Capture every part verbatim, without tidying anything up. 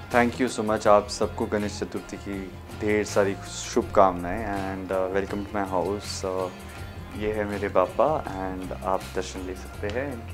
Thank you so much. आप सबको गणेश चतुर्थी की ढेर सारी शुभकामनाएं and welcome to my house. ये है मेरे पापा एंड आप दर्शन ले सकते हैं इनके।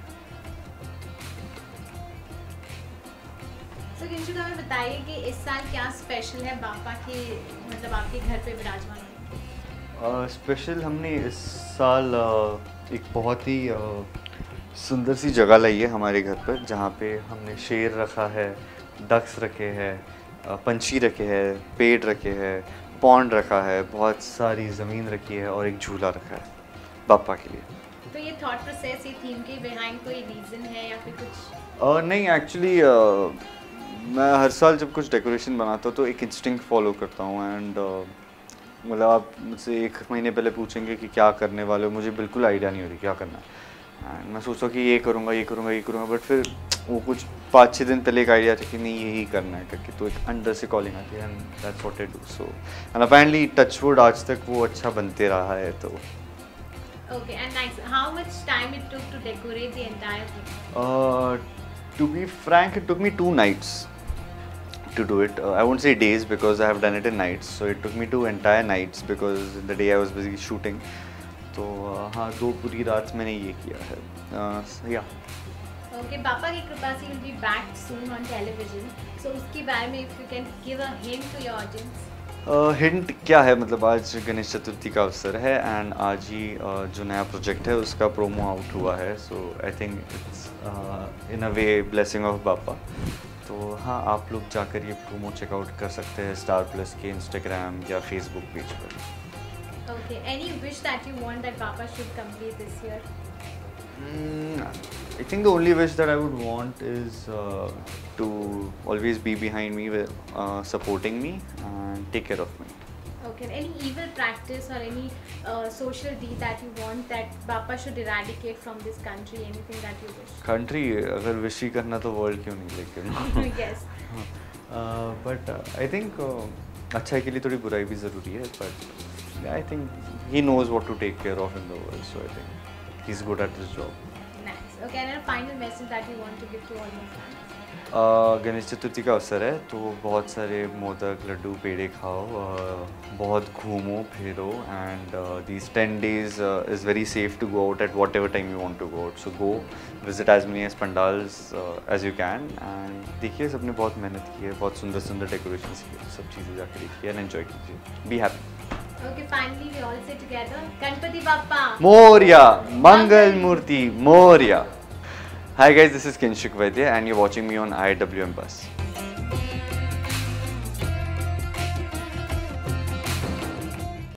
तो किंशुक हमें बताइए कि इस साल क्या स्पेशल है पापा के, मतलब आपके घर पे विराजमान होने? स्पेशल uh, हमने इस साल uh, एक बहुत ही uh, सुंदर सी जगह लाई है हमारे घर पर, जहाँ पे हमने शेर रखा है, डक्स रखे हैं, पंछी रखे हैं, पेड़ रखे हैं, पॉन्ड रखा है, बहुत सारी ज़मीन रखी है और एक झूला रखा है पापा के लिए। तो ये थॉट प्रोसेस, ये थीम के बिहाइंड कोई रीज़न है या फिर कुछ? uh, नहीं, एक्चुअली uh, मैं हर साल जब कुछ डेकोरेशन बनाता हूँ तो एक इंस्टिंक्ट फॉलो करता हूँ एंड uh, मतलब आप मुझसे एक महीने पहले पूछेंगे कि क्या करने वाले हो, मुझे बिल्कुल आइडिया नहीं हो रही क्या करना है। एंड मैं सोचता कि ये करूँगा ये करूँगा ये करूँगा, बट फिर वो कुछ पाँच छः दिन पहले एक आइडिया था कि नहीं यही करना है करके, तो एक अंदर से कॉलिंग आती है and that's what I do. So and apparently touchwood आज तक वो अच्छा बनते रहा है। तो okay, and nice. How much time it took to decorate the entire thing? To be frank, it took me two nights to do it. uh, I won't say days because I have done it in nights, so it took me two entire nights because in the day I was busy shooting. तो uh, हाँ, दो पूरी रात मैंने ये किया है। uh, yeah. Okay, पापा की कृपा से will be back soon on television. So उसके बारे में if you can give a hint to your audience. Hint uh, क्या है, मतलब आज गणेश चतुर्थी का अवसर है एंड आज ही uh, जो नया प्रोजेक्ट है उसका प्रोमो आउट हुआ है। So I think it's in a way blessing of पापा। तो हाँ, आप लोग जाकर ये प्रोमो चेकआउट कर सकते हैं स्टार प्लस के इंस्टाग्राम या फेसबुक पेज पर। Okay, any wish that you want that Papa should complete this year? Mm, I think the only wish that I would want is uh, to always be behind me, with, uh, supporting me and take care of me. Okay, any evil practice or any uh, social deed that you want that Papa should eradicate from this country? Anything that you wish? Country, अगर wish ही करना तो world क्यों नहीं, लेकिन yes. But uh, I think uh, अच्छाई के लिए थोड़ी बुराई भी ज़रूरी है, but I think he knows what to take care of in the world, so I think he's good at his job. Nice. Okay, and a final message that you want to give to all your fans? Ganesh Chaturthi का अवसर है तो बहुत सारे मोदक, लड्डू, पेड़े खाओ, uh, बहुत घूमो फिरो and these ten days is very safe to go out at whatever time you want to go out. So go visit as many as pandals as you can and देखिए, सबने बहुत मेहनत की है, बहुत सुंदर सुंदर डेकोरेशन की, सब चीज़ें जाकर देखिए एंड एन्जॉय कीजिए। Be happy. Okay, finally we all say together, Ganpati Bappa Moria, Mangal Murti Moria. Hi guys, this is Kinshuk Vaidya and you're watching me on I W M Bus.